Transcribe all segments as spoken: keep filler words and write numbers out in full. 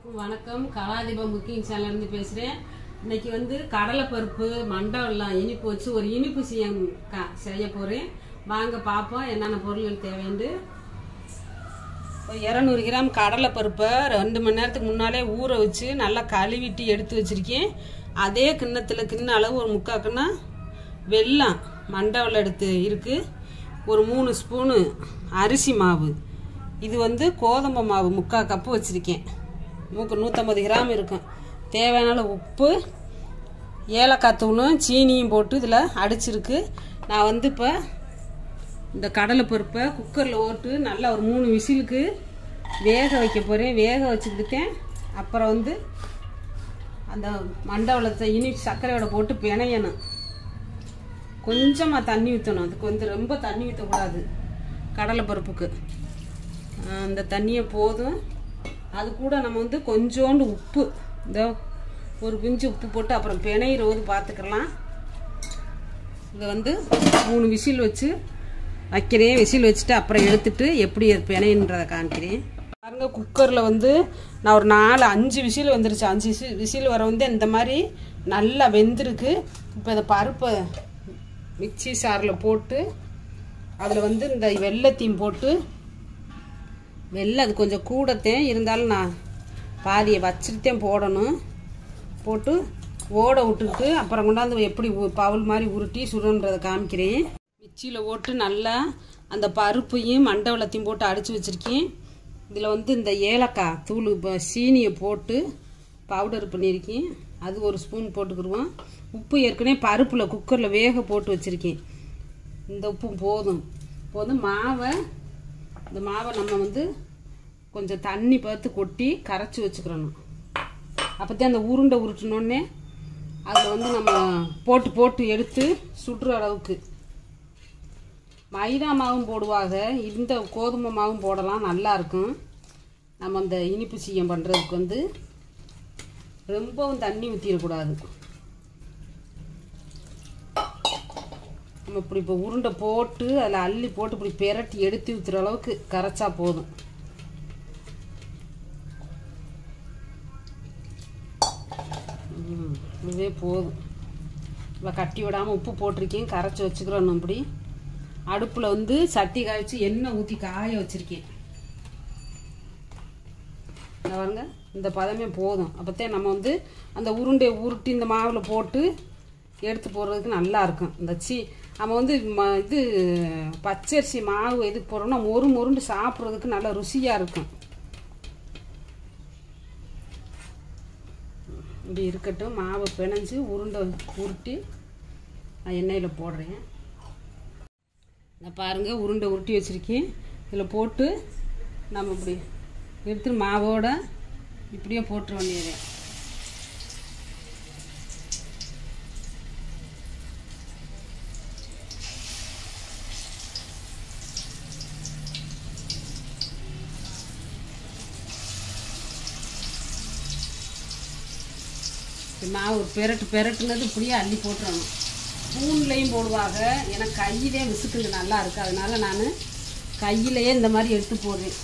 எல்லாருக்கும் வணக்கம். கலாதீபம் குக்கிங் சேனல்ல இருந்து பேசுறேன். இன்னைக்கு வந்து கடலை பருப்பு மண்டவெல்லாம் இனிப்பு வச்சு ஒரு இனிப்பு செய்ய போறேன். வாங்க பார்ப்போம் என்னென்ன பொருட்கள் தேவைன்னு. இருநூறு கிராம் கடலை பருப்பை ரெண்டு மணி நேரத்துக்கு முன்னாலே ஊற வச்சு நல்லா கழுவிட்டு எடுத்து வச்சிருக்கேன். அதே கிண்ணத்தில் கிண்ண அளவு ஒரு முக்கால் கிண்ணா வெல்லம் மண்டவெல்லாம் எடுத்து இருக்கு. ஒரு மூணு ஸ்பூனு அரிசி மாவு, இது வந்து கோதுமை மாவு முக்கால் கப்பு வச்சுருக்கேன். மூக்கு நூற்றம்பது கிராம் இருக்கும். தேவையான உப்பு, ஏலக்காய் தூளும் சீனியும் போட்டு இதில் அடிச்சிருக்கு. நான் வந்து இப்போ இந்த கடலை பருப்பை குக்கரில் ஓட்டு நல்லா ஒரு மூணு விசிலுக்கு வேக வைக்க போகிறேன். வேக வச்சுக்கிட்டேன். அப்புறம் வந்து அந்த மண்டவெல்லத்தை இனி சர்க்கரையோட போட்டு பிணையணும். கொஞ்சமாக தண்ணி ஊற்றணும். அதுக்கு வந்து ரொம்ப தண்ணி ஊற்றக்கூடாது கடலை பருப்புக்கு. அந்த தண்ணியை போதும். அது கூட நம்ம வந்து கொஞ்சோண்டு உப்பு, இந்த ஒரு பிஞ்சு உப்பு போட்டு அப்புறம் பிணையிற போது பார்த்துக்கலாம். இதை வந்து மூணு விசில் வச்சு வைக்கிறேன். விசில் வச்சுட்டு அப்புறம் எடுத்துட்டு எப்படி பிணைன்றதை காமிக்கிறேன். பாருங்க, குக்கரில் வந்து நான் ஒரு நாலு அஞ்சு விசில் வந்துருச்சு. அஞ்சு விசில் விசில் வர வந்து இந்த மாதிரி நல்லா வெந்திருக்கு. இப்போ இந்த பருப்பை மிக்சி சாரில் போட்டு அதில் வந்து இந்த வெல்லத்தையும் போட்டு, வெல்லம் அது கொஞ்சம் கூடத்தேன் இருந்தாலும் நான் பாதியை வச்சுட்டேன் போடணும். போட்டு ஓட விட்டுக்கிட்டு அப்புறம் கொண்டாந்து எப்படி பவுல் மாதிரி உருட்டி சுடுன்றதை காமிக்கிறேன். மிக்சியில் போட்டு நல்லா அந்த பருப்பையும் மண்டவெல்லத்தையும் போட்டு அடித்து வச்சுருக்கேன். இதில் வந்து இந்த ஏலக்காய் தூள் இப்போ சீனியை போட்டு பவுடர் பண்ணியிருக்கேன். அது ஒரு ஸ்பூன் போட்டுக்கிடுவோம். உப்பு ஏற்கனவே பருப்பில் குக்கரில் வேக போட்டு வச்சுருக்கேன். இந்த உப்பும் போதும். இப்போ வந்து மாவை இந்த மாவை நம்ம வந்து கொஞ்சம் தண்ணி பார்த்து கொட்டி கரைச்சி வச்சுக்கிறணும். அப்போதான் அந்த உருண்டை உருட்டினோடனே அதில் வந்து நம்ம போட்டு போட்டு எடுத்து சுடுற அளவுக்கு. மைதா மாவும் போடுவாங்க, இந்த கோதுமை மாவும் போடலாம், நல்லாயிருக்கும். நம்ம அந்த இனிப்பு சீயம் பண்ணுறதுக்கு வந்து ரொம்பவும் தண்ணி ஊற்றிடக்கூடாது. நம்ம இப்படி இப்போ உருண்டை போட்டு அதில் அள்ளி போட்டு இப்படி பெரட்டி எடுத்து ஊற்றுற அளவுக்கு கரைச்சா போதும். இதுவே போதும். இப்போ கட்டி விடாமல் உப்பு போட்டிருக்கேன். கரைச்சி வச்சுக்கிறோம். இப்படி அடுப்பில் வந்து சட்டி காய்ச்சி எண்ணெய் ஊற்றி காய வச்சுருக்கேன். பாருங்க, இந்த பதமே போதும். அப்போத்தான் நம்ம வந்து அந்த உருண்டையை உருட்டி இந்த மாவில் போட்டு எடுத்து போடுறதுக்கு நல்லா இருக்கும். இந்த சி நம்ம வந்து இது பச்சரிசி மாவு எதுக்கு போடுறோம்னா மொறு மொருண்டு சாப்பிட்றதுக்கு நல்லா ருசியாக இருக்கும். இப்படி இருக்கட்டும். மாவை பிணைஞ்சு உருண்டை உருட்டி நான் எண்ணெயில் போடுறேன். நான் பாருங்கள், உருண்டை உருட்டி வச்சுருக்கேன். இதில் போட்டு நம்ம இப்படி எடுத்து மாவோட இப்படியே போட்டுற வேண்டியது. மாவு பெரட்டு பெரட்டுனது இப்படியே அள்ளி போட்டுறணும். ஸ்பூன்லேயும் போடுவாங்க. எனக்கு கையிலே விசுக்குங்க நல்லா இருக்குது. அதனால நான் கையிலையே இந்த மாதிரி எடுத்து போடுறேன்.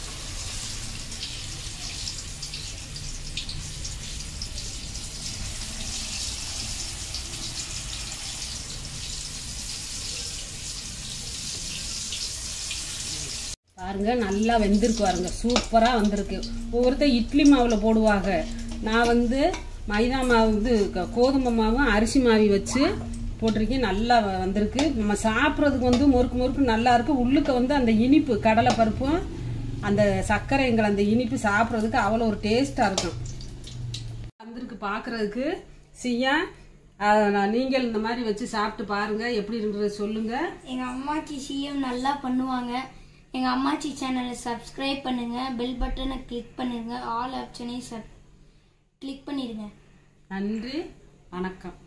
பாருங்க, நல்லா வெந்திருக்கு. பாருங்க, சூப்பராக வந்திருக்கு. ஒவ்வொருத்தர் இட்லி மாவில் போடுவாங்க. நான் வந்து மைதா மாவு இது கோதுமை மாவும் அரிசி மாவி வச்சு போட்டிருக்கேன். நல்லா வந்திருக்கு. நம்ம சாப்பிட்றதுக்கு வந்து முறுக்கு முறுக்கு நல்லா இருக்கு. உள்ளுக்க வந்து அந்த இனிப்பு கடலை பருப்பும் அந்த சர்க்கரைங்கள் அந்த இனிப்பு சாப்பிட்றதுக்கு அவ்வளோ ஒரு டேஸ்ட்டாக இருக்கும். வந்திருக்கு பார்க்குறதுக்கு. செய்யா நீங்கள் இந்த மாதிரி வச்சு சாப்பிட்டு பாருங்க, எப்படி இருந்தது சொல்லுங்க. எங்கள் அம்மாச்சி சிஎம் நல்லா பண்ணுவாங்க. எங்கள் அம்மாச்சி சேனலை சப்ஸ்கிரைப் பண்ணுங்க, பெல் பட்டனை கிளிக் பண்ணுங்க, ஆல் ஆப்ஷனையும் சப் கிளிக் பண்ணிடுங்க. நன்றி, வணக்கம்.